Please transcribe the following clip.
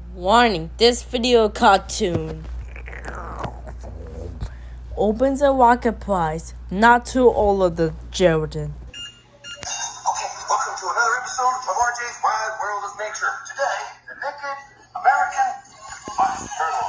Warning, this video cartoon opens a rocket prize, not to all of the children. Okay, welcome to another episode of RJ's Wild World of Nature. Today, the naked American Fox Turtle.